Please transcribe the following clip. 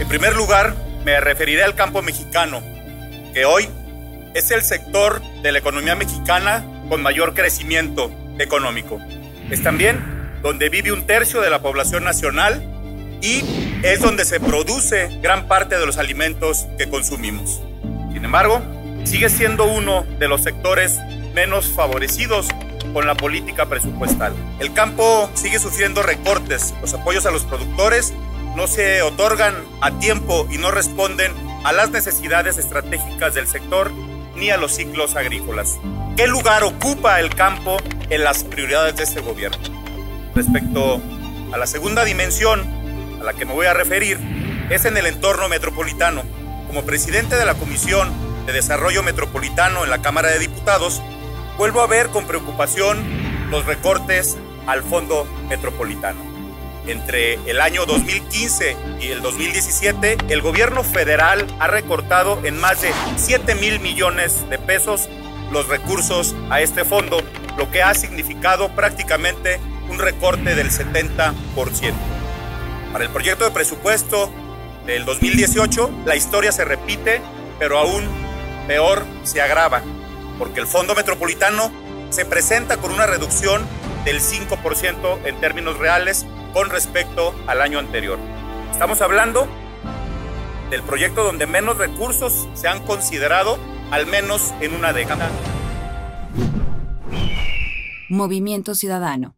En primer lugar, me referiré al campo mexicano, que hoy es el sector de la economía mexicana con mayor crecimiento económico. Es también donde vive 1/3 de la población nacional y es donde se produce gran parte de los alimentos que consumimos. Sin embargo, sigue siendo uno de los sectores menos favorecidos con la política presupuestal. El campo sigue sufriendo recortes, los apoyos a los productores no se otorgan a tiempo y no responden a las necesidades estratégicas del sector ni a los ciclos agrícolas. ¿Qué lugar ocupa el campo en las prioridades de este gobierno? Respecto a la segunda dimensión a la que me voy a referir, es en el entorno metropolitano. Como presidente de la Comisión de Desarrollo Metropolitano en la Cámara de Diputados, vuelvo a ver con preocupación los recortes al Fondo Metropolitano. Entre el año 2015 y el 2017, el gobierno federal ha recortado en más de 7,000 millones de pesos los recursos a este fondo, lo que ha significado prácticamente un recorte del 70%. Para el proyecto de presupuesto del 2018, la historia se repite, pero aún peor se agrava, porque el Fondo Metropolitano se presenta con una reducción del 5% en términos reales con respecto al año anterior. Estamos hablando del proyecto donde menos recursos se han considerado, al menos en una década. Movimiento Ciudadano.